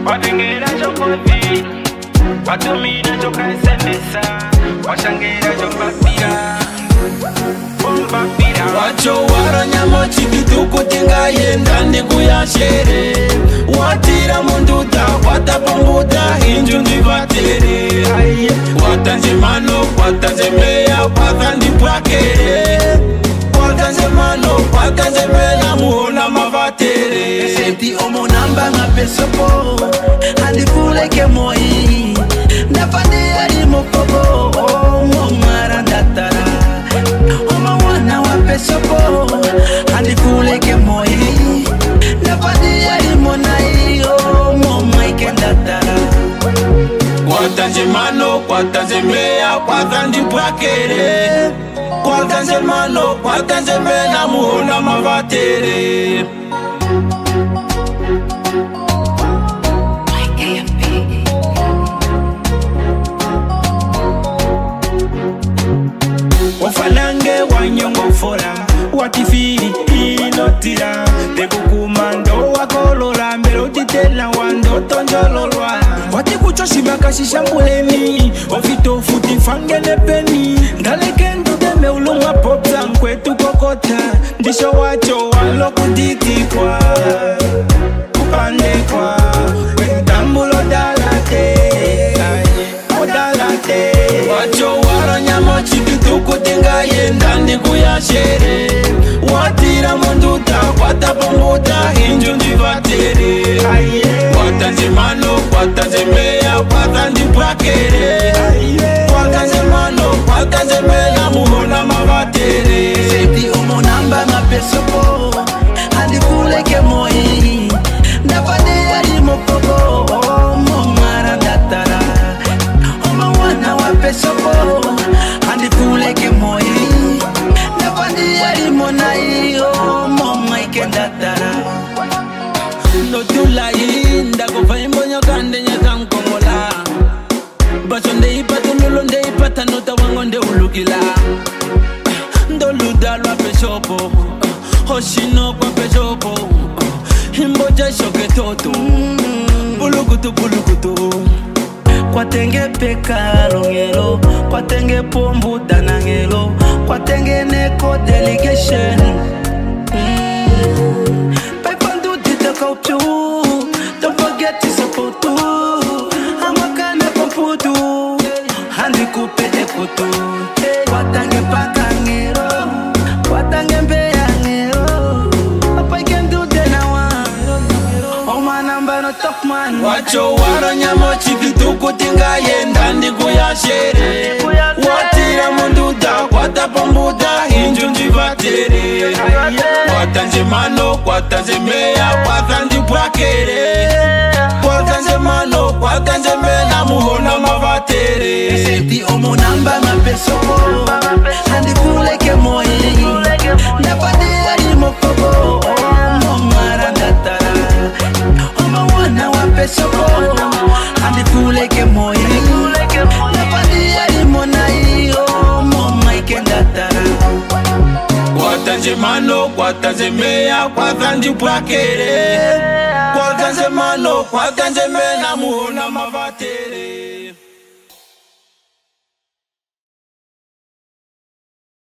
watengera chokoti, watumira chokaisendesa, washangera chokapira. Wacho waranyamo chikituku tingayenda ndikuyashere, watira munduta watapambuta inju ndivatere, watanze mano watanze meya wakandipwakere, watanze mano watanze meya muona Mavatere. Senti omonamba ngapesopo andifuleke moi ndafande ali mokobo omomara ndatara omawana wapesopo andifuleke moi ndafande ali monai omomaike ndatara. Watanze mano watanze meya wakandipwakere, watanze mano watanze meya muona Mavatere. Wafalange wanyongo fora watifiri inotira tekukumando wakolora mbero titela wando tonjololwa watikuchoshima kasishambuleni ofito futi fangene peni ndalekendo deme ulunga popsa nkwetu kokota ndisho wacho walokutitikwa kupandekwa wentambulo dalate odalate wacho waranyamo chikituku tingayenda ndikuyashere, watira munduta watapambuta inju ndivatere, watanze mano watanze meya wakandipwakere, watanze mano watanze meya muona Mavatere. Senti omonamba ngapesopo andifuleke moi ndafande ali mokobo omomara ndatara omawana wapesopo andifuleke moi ndafande ali monai omomaike ndatara. Ndotulayi ndakuvaimbonya kande nyakankomola baso ndeipata nulo ndeipata nota wango ndeulukila ndoludalwa peshopo hoshino kwa peshopo imboja shoke toto bulukutu bulukutu kwatenge pekalo ngelo kwatenge pombu danangelo kwatenge neko delegation Paipandu dita kautu don't forget to support tu amakana komputu handi kupe ekutu kwatange pakangero kwatange mbeyangero apa can do denawa omanamba no top man. Wacho waranyamo chikituku tingayenda ndikuyashere, watira munduta watapambuta inju ndivatere, watanze mano watanze meya wakandipwakere, watanze mano watanze meya muona Mavatere. Senti omonamba ngapesopo andifuleke moi ndafande ali mokobo omomara ndatara omawana wapesopo andifuleke moi ndafande ali monai omomaike ndatara. Watanze mano watanze meya wakandipwakere, watanze mano watanze meya muona Mavatere.